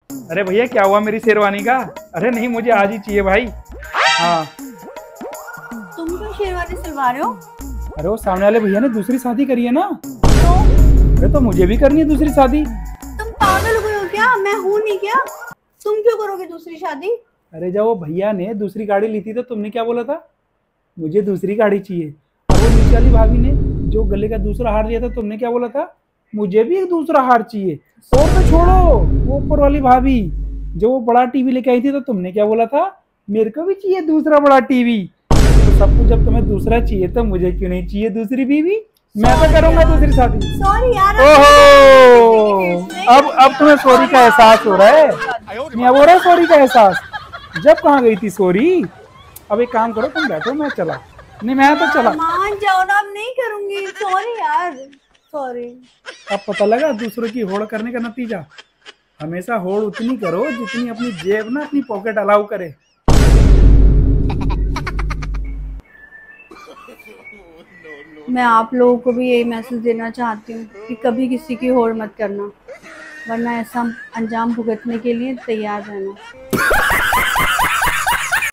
अरे भैया क्या हुआ मेरी शेरवानी का? अरे नहीं, मुझे आज ही चाहिए भाई। हाँ। तुम क्यों शेरवानी सिलवा रहे हो? अरे वो सामने वाले भैया ने दूसरी शादी करी है ना। तो अरे तो मुझे भी करनी है दूसरी शादी। तुम पागल हो गए हो क्या? मैं हूं नहीं क्या? तुम क्यों करोगे दूसरी शादी? अरे जब वो भैया ने दूसरी गाड़ी ली थी तो तुमने क्या बोला था? मुझे दूसरी गाड़ी चाहिए। और वो नीचे वाली भाभी ने जो गले का दूसरा हार लिया था, तुमने क्या बोला था? मुझे भी एक दूसरा हार चाहिए। और तो छोड़ो, वो ऊपर वाली भाभी जो वो बड़ा टीवी लेके आई थी, तो तुमने क्या बोला था? मेरे को भी चाहिए दूसरा बड़ा टीवी। तो सब कुछ जब तुम्हें दूसरा चाहिए तो मुझे क्यों नहीं चाहिए दूसरी बीवी? मैं तो करूंगा दूसरी शादी। सॉरी यार, ओहो, अब तुम्हें सॉरी का एहसास हो रहा है? नहीं अब हो रहा है सॉरी का एहसास? जब कहाँ गई थी सॉरी? अब एक काम करो, तुम बैठो, मैं चला। नहीं मैं तो चला। मान जाओ ना, अब नहीं करूंगी। सॉरी यार, सॉरी। अब पता लगा दूसरों की होड़ करने का नतीजा। हमेशा होड़ उतनी करो जितनी अपनी जेब ना, अपनी पॉकेट अलाउ करे। मैं आप लोगों को भी यही मैसेज देना चाहती हूँ कि कभी किसी की होड़ मत करना, वरना ऐसा अंजाम भुगतने के लिए तैयार रहना।